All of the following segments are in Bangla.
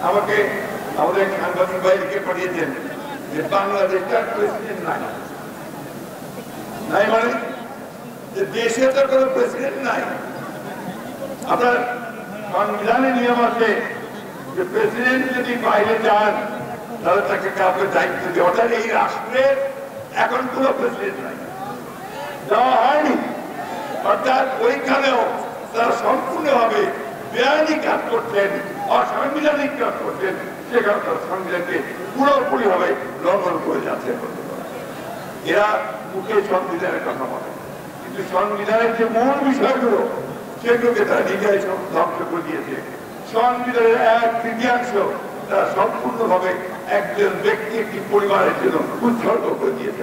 আমাকে আমাদের সাংবাদিক ভাই লিখে পাঠিয়েছেন যে বাংলাদেশটার প্রেসিডেন্ট নাই, মানে যে দেশে তো কোনো প্রেসিডেন্ট নাই। আপনার সংবিধানে নিয়ম আছে যে প্রেসিডেন্ট যদি বাইরে যান তাহলে তাকে কাউকে দায়িত্ব দিয়ে, অর্থাৎ এই রাষ্ট্রের এখন কোনো প্রেসিডেন্ট নাই, দেওয়া হয়নি। অর্থাৎ ওইখানেও তারা সম্পূর্ণভাবে বেআইনি কাজ করছেন, অসাংবিধানিক কাজ করছেন, সেখানে তারা সংবিধানকে পুরোপুরি ভাবে লঙ্ঘন করে যাচ্ছে। এরা মুখে সংবিধানের কথা বলে, কিন্তু সংবিধানের যে মূল বিষয়গুলো সেগুলোকে তারা নিজেরাই সব ধ্বংস করে দিয়েছে। সংবিধানের 1/3 তারা সম্পূর্ণভাবে একজন ব্যক্তি একটি পরিবারের জন্য উৎসর্গ করে দিয়েছে।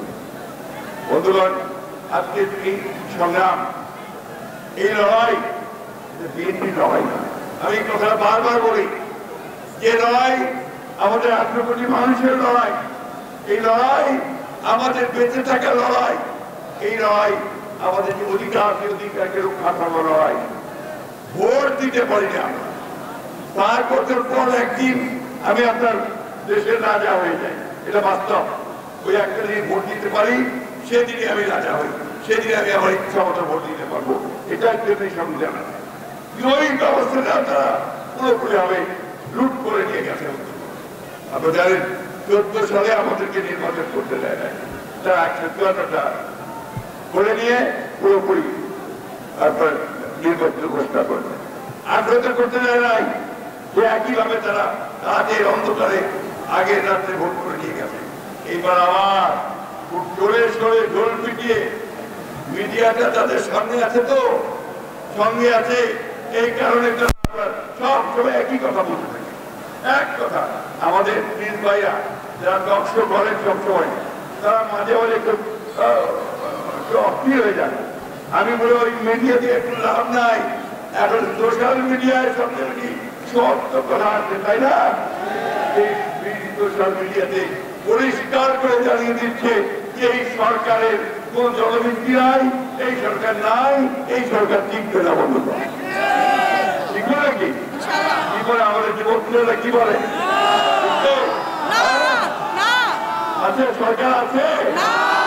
বন্ধুগণ, আজকে এই সংগ্রাম, এই লড়াই বিএনপির লড়াই না। আমি এই কথাটা বারবার বলি, যে লড়াই আমাদের 18 কোটি মানুষের লড়াই, এই লড়াই আমাদের বেঁচে থাকার লড়াই, এই লড়াই আমাদের যে অধিকারকে রক্ষা করার লড়াই। ভোট দিতে পারি না আমরা, 5 বছর পর একদিন আমি আপনার দেশের রাজা হয়ে যাই, এটা বাস্তব। ওই একটা দিন ভোট দিতে পারি, সেদিনই আমি রাজা হই, সেদিনে আমি আমার ইচ্ছা মতো ভোট দিতে পারবো। এটার জন্যই সংবিধান। ওই ব্যবস্থাটা তারা পুরোপুরি ভাবে লুট করে নিয়ে গেছে। আপনারা জানেন 14 সালে আমাদেরকে নির্বাচন করতে দেয় না, তারা 154টা করে নিয়ে পুরোপুরি আপনার নির্বাচন ঘোষণা করবে। 18টা করতে দেয় নাই, যে একইভাবে তারা রাতের অন্ধকারে আগের রাত্রে ভোট করে নিয়ে গেছে। এইবার আবার জোরে সরে ঢোল পিটিয়ে মিডিয়াটা তাদের সঙ্গে আছে, তো সঙ্গে আছে, এই কারণে সব সময় একই কথা বলতে থাকে। এক কথা, আমাদের প্রিন্স ভাইরা যারা দক্ষ করেন সবসময়, তারা মাঝে মাঝে একটু অস্থির হয়ে যায়। আমি বলি ওই মিডিয়া দিয়ে একটু লাভ নাই, এখন সোশ্যাল মিডিয়ায় সবচেয়ে বেশি সত্য কথা আছে, তাই না? এই সোশ্যাল মিডিয়াতে পরিষ্কার করে জানিয়ে দিচ্ছে যে এই সরকারের কোন জনভিত্তি নাই, এই সরকার নাই, এই সরকার টিকবে না। বন্ধু ঠিক বলে কি করে আমাদের যুবকরা কি বলে আছে সরকার আছে?